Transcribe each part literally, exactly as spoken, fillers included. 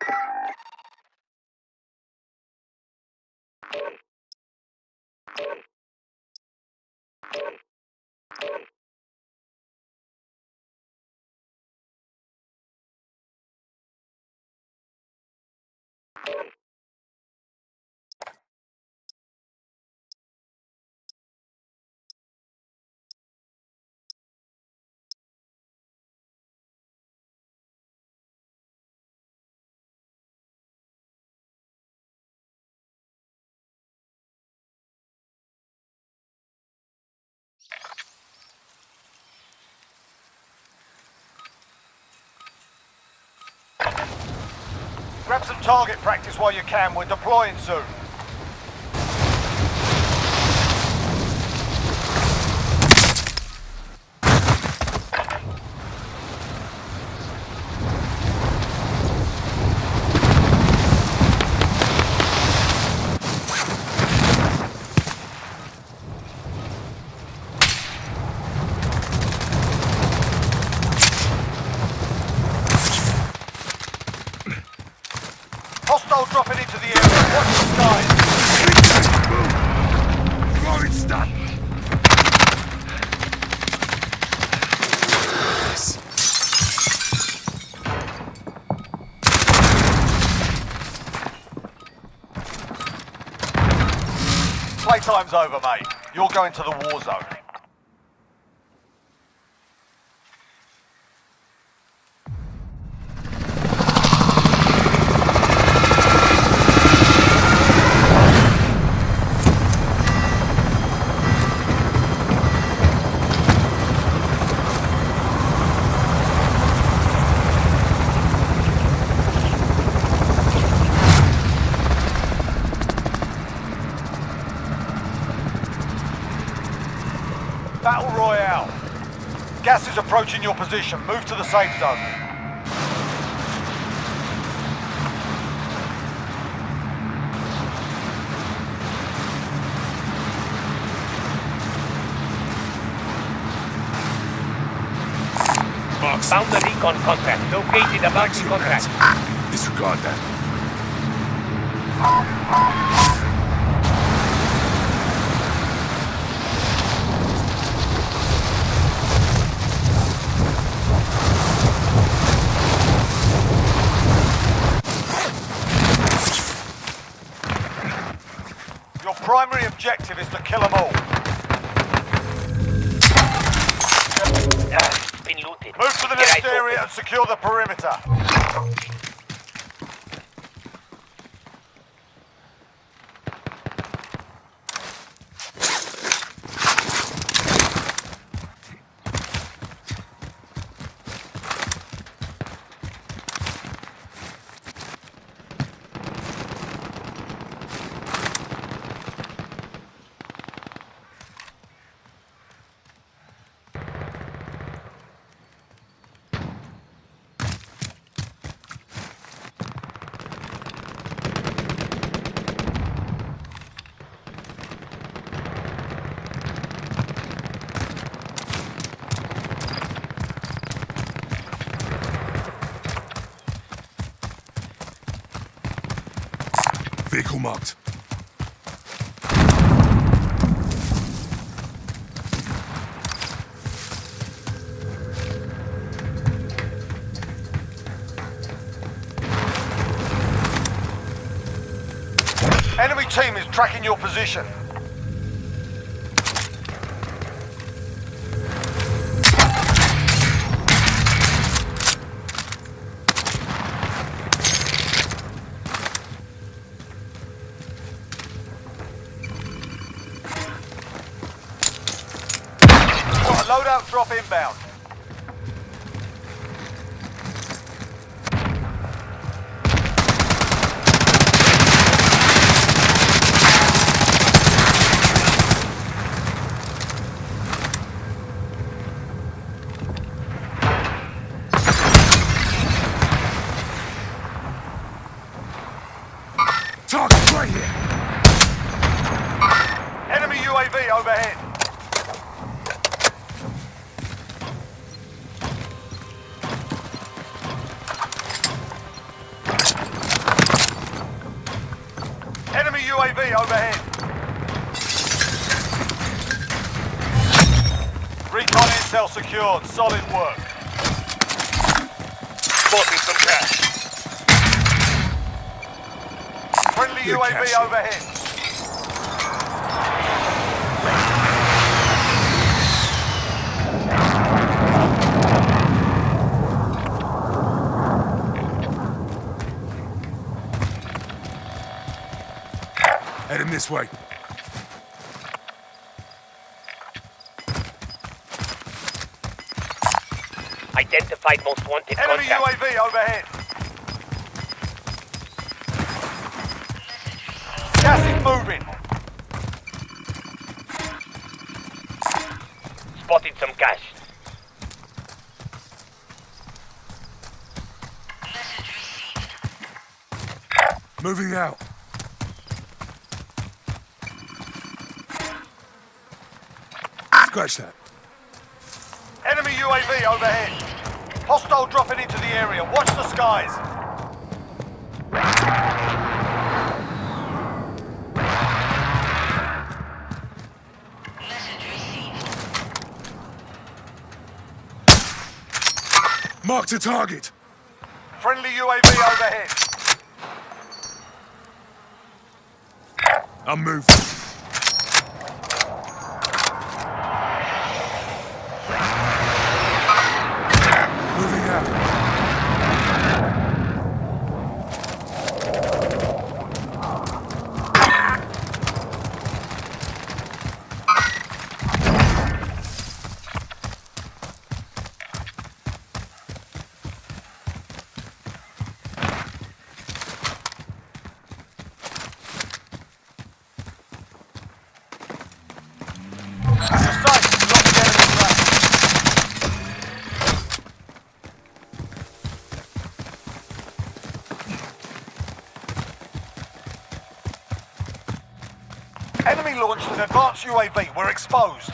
Grab some target practice while you can. We're deploying soon. Hostile dropping into the area. Watch the skies. Throwing stun. Playtime's over, mate. You're going to the war zone. Battle Royale. Gas is approaching your position. Move to the safe zone. Found the recon contract. Located a bounty contract. Disregard that. Your primary objective is to kill them all. Ah, been looted. Move to the next area and secure the perimeter. Vehicle marked. Enemy team is tracking your position. Loadout drop inbound. Target right here. Enemy U A V overhead. Enemy U A V overhead. Recon intel secured. Solid work. Spotting some cash. Friendly Good U A V cash. overhead. Heading this way. Identified most wanted Enemy U contact. A V overhead. Gas is moving. Spotted some cash. Moving out. Scratch that. Enemy U A V overhead. Hostile dropping into the area. Watch the skies. Marked a target. Friendly U A V overhead. I'm moving. Moving out. You're safe. Lock the enemy flag. Enemy launched an advanced U A V. We're exposed.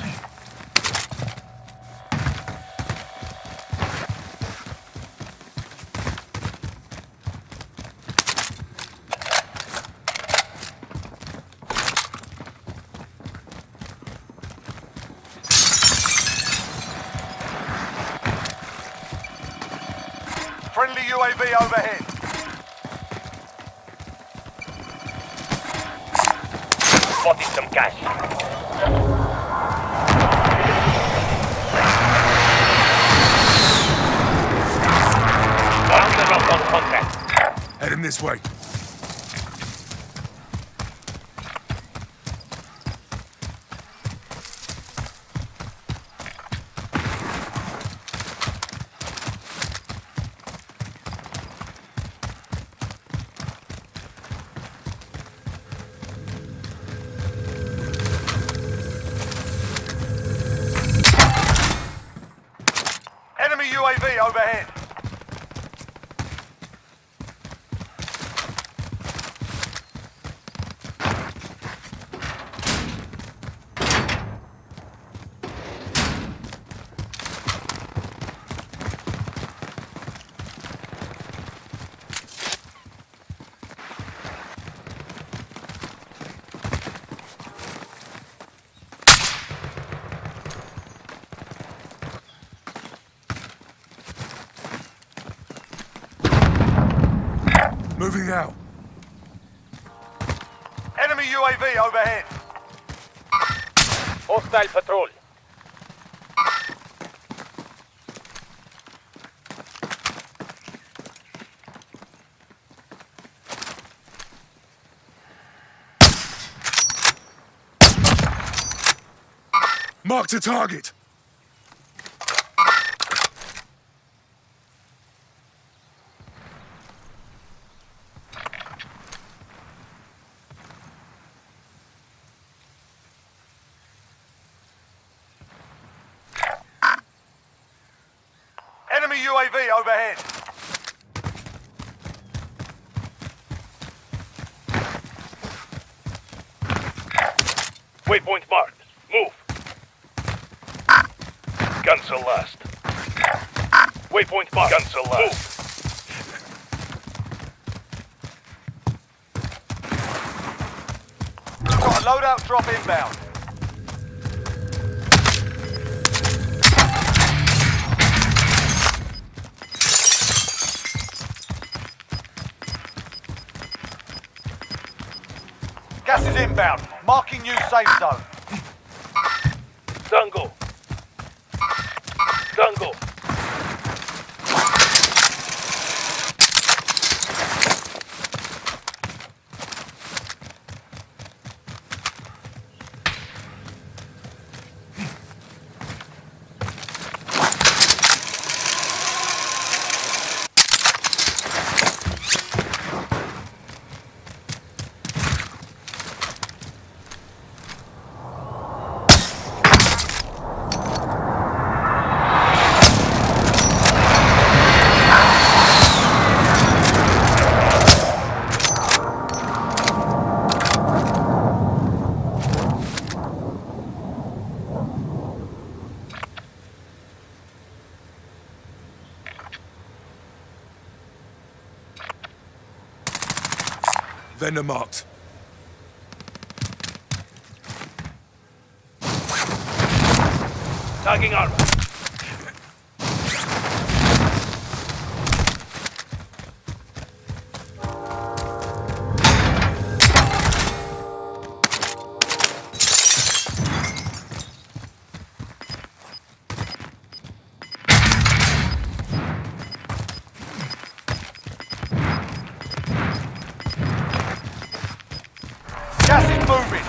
Friendly U A V overhead. Spotted some cash. Found the rock on contact. Heading this way. Enemy U A V overhead. Moving out. Enemy U A V overhead. Hostile patrol. Marked a target. Enemy U A V overhead. Waypoint marked. Move. Guns are last. Waypoint marked. Guns are last. Loadout drop inbound. Gas is inbound. Marking new safe zone. Tango. Tango. Vendor marked. Tagging armor. Gas is moving.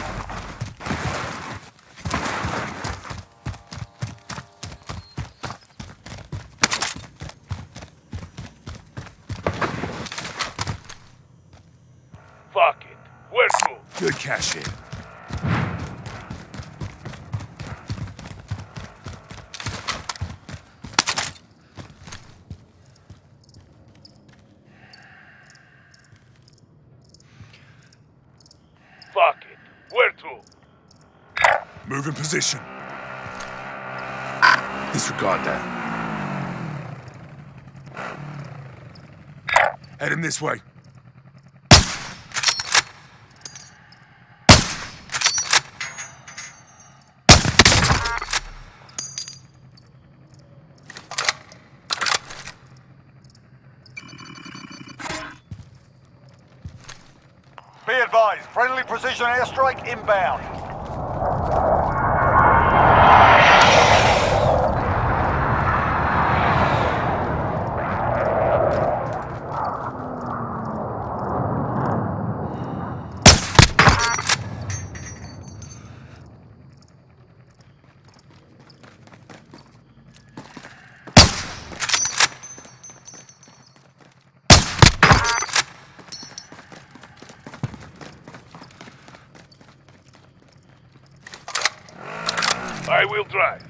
Fuck it. Where to? Good cash in. Fuck it. Where to? Move in position. Disregard that. Heading this way. Be advised, friendly precision airstrike inbound. I will drive.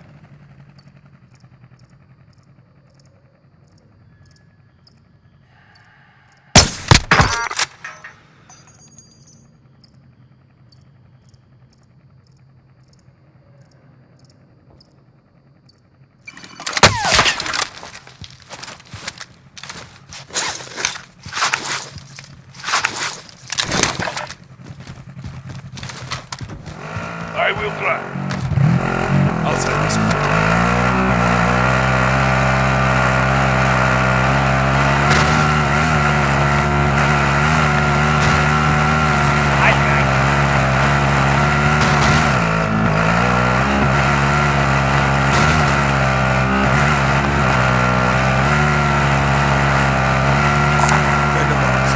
I will drive. I'll take this one. Vendor marked.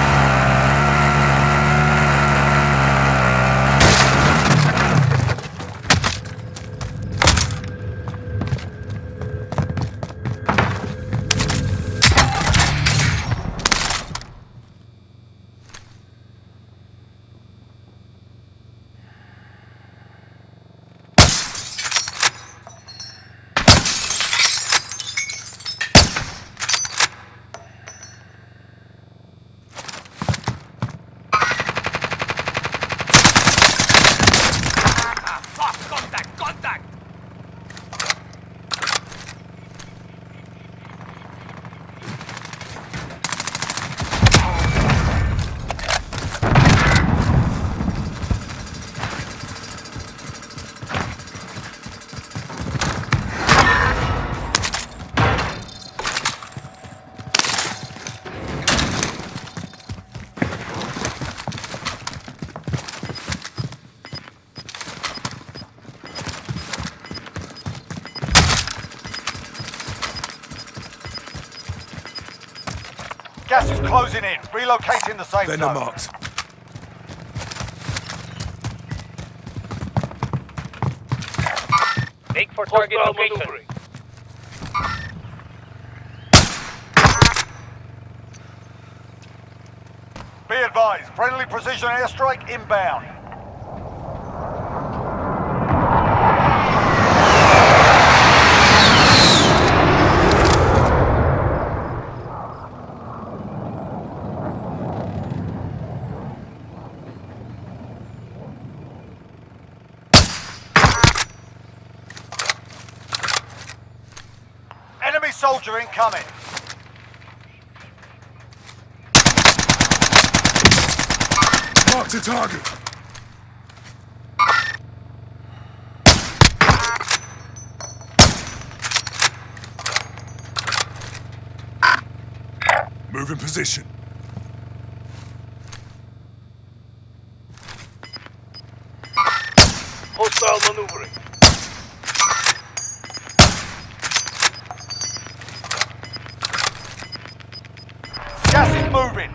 is closing in. Relocating the safe Vendor zone. marked. Make for target Hostile location. maneuvering. Be advised, friendly precision airstrike inbound. Enemy soldier incoming. Marked a target. Move in position. Hostile maneuvering. Gas is moving.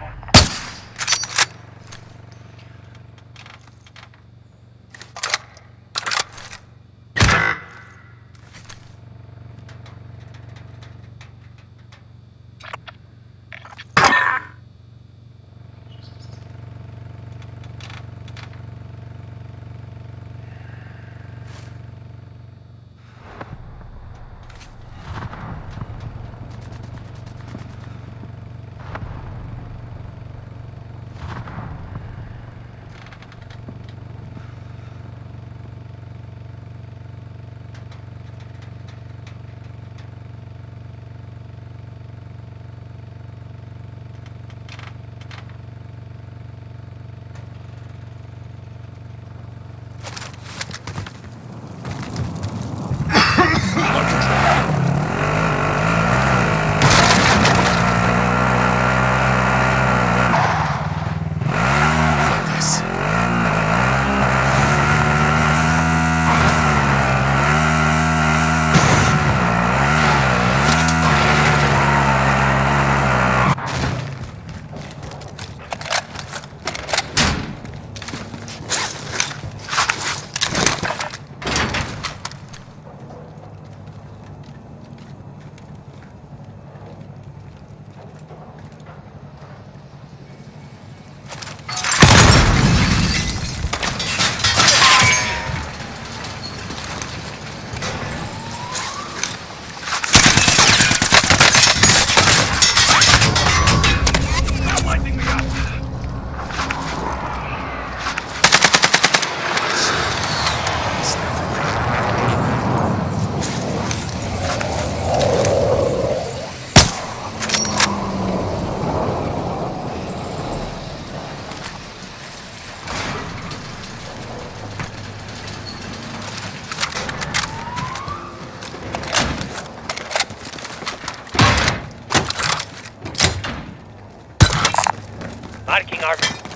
Marking our...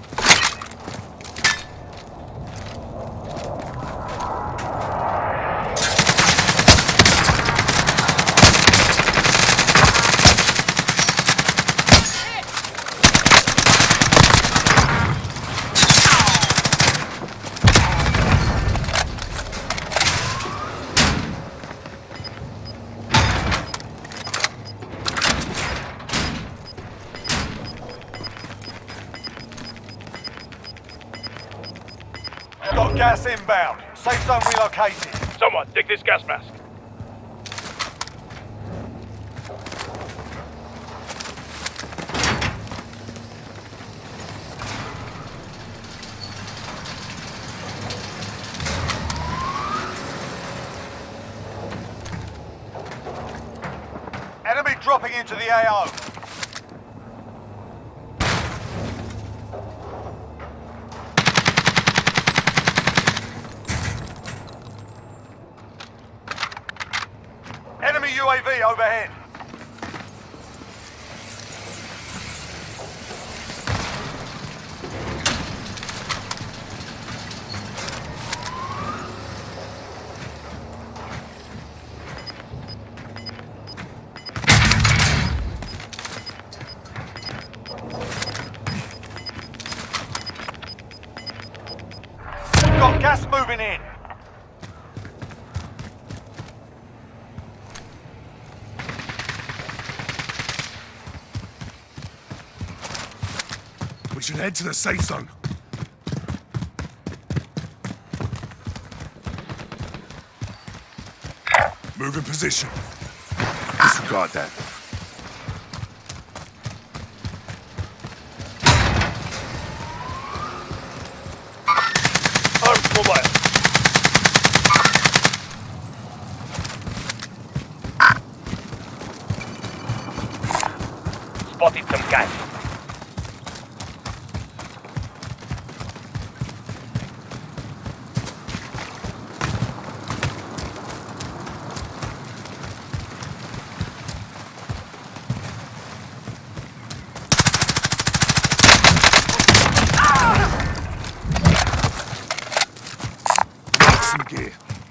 Got gas inbound. Safe zone relocated. Someone, take this gas mask. Enemy dropping into the A O. Enemy U A V overhead. got gas moving in. We should head to the safe zone. Move in position. Disregard that. Arms mobile. Spotted some gas. Some gear.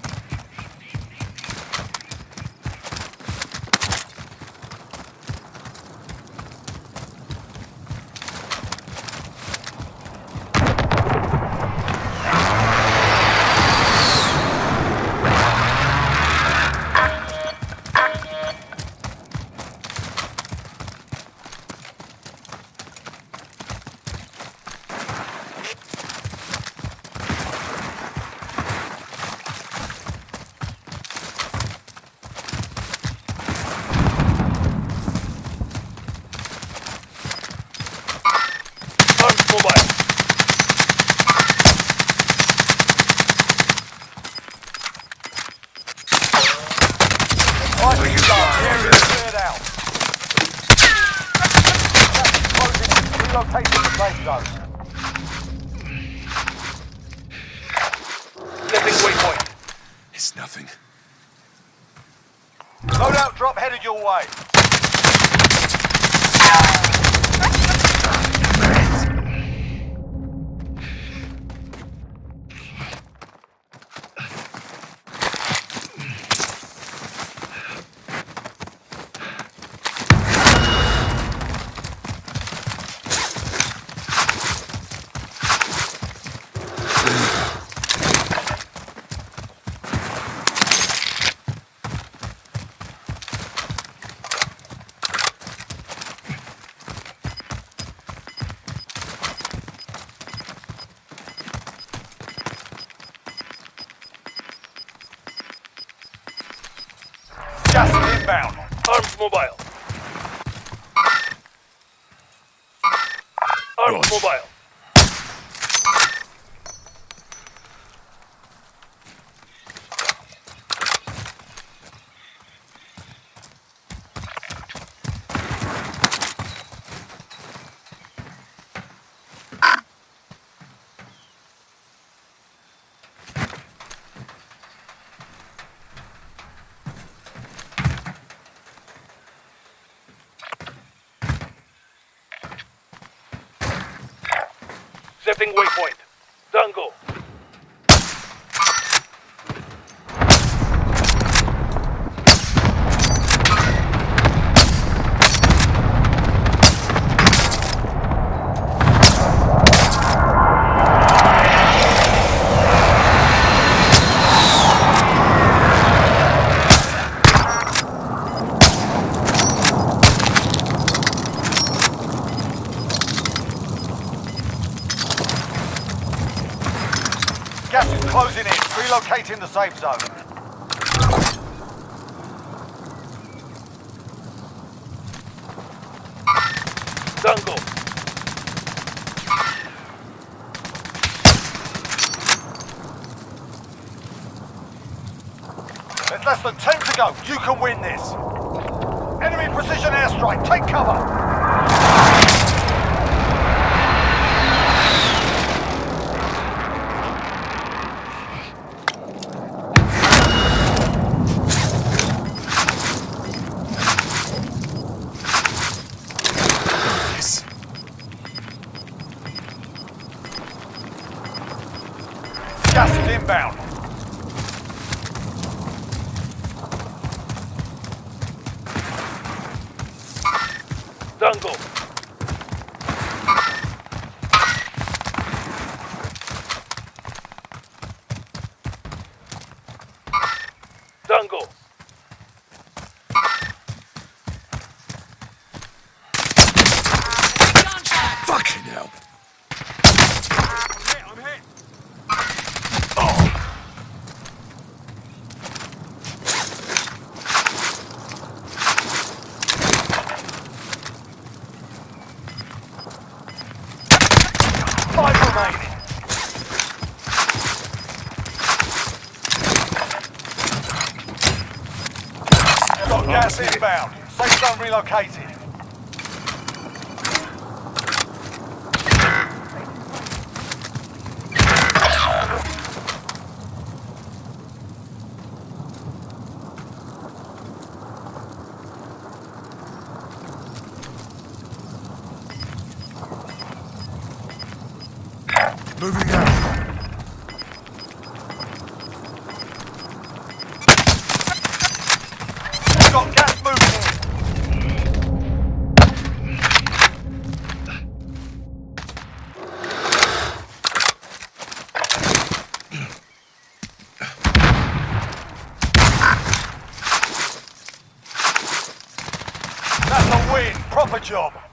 Arms mobile. Nicely done. The area's cleared out. Closing in. Relocating the safe zone. Setting waypoint. It's nothing. Loadout drop headed your way. Gas is inbound. Arms mobile. Arms Right. mobile. Setting waypoint. Tango. Gas is closing in. Relocating the safe zone. Tango. There's less than ten to go. You can win this. Enemy precision airstrike. Take cover. Yes. Gas is inbound. Tango. Gas inbound. Safe zone relocated. Moving out. We've got gas moving in. That's a win. Proper job.